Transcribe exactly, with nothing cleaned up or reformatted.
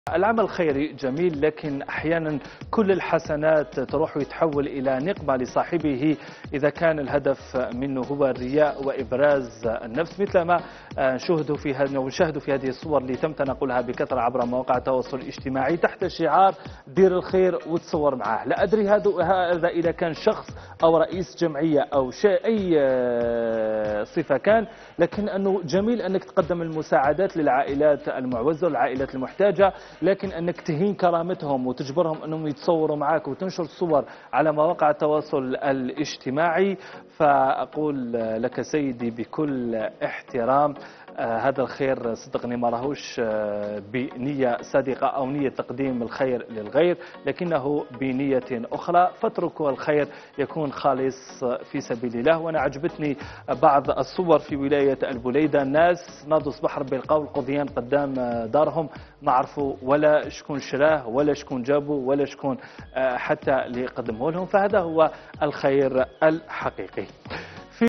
العمل الخيري جميل، لكن أحيانا كل الحسنات تروح ويتحول إلى نقمة لصاحبه إذا كان الهدف منه هو الرياء وإبراز النفس، مثل ما نشاهد في نشاهد في هذه الصور اللي تم تناقلها بكثرة عبر مواقع التواصل الاجتماعي تحت شعار دير الخير وتصور معاه. لا أدري هذا إذا كان شخص أو رئيس جمعية أو شيء أي صفة كان، لكن أنه جميل أنك تقدم المساعدات للعائلات المعوزة والعائلات المحتاجة، لكن أنك تهين كرامتهم وتجبرهم أنهم يتصوروا معك وتنشر الصور على مواقع التواصل الاجتماعي، فأقول لك سيدي بكل احترام آه هذا الخير صدقني ما راهوش آه بنية صادقة أو نية تقديم الخير للغير، لكنه بنية أخرى، فاتركوا الخير يكون خالص في سبيل الله. وأنا عجبتني بعض الصور في ولاية البليدة، الناس ناضوا صباح ربي القول قضيان قدام دارهم ما عرفوا ولا شكون شراه ولا شكون جابوا ولا شكون آه حتى اللي قدمه لهم، فهذا هو الخير الحقيقي.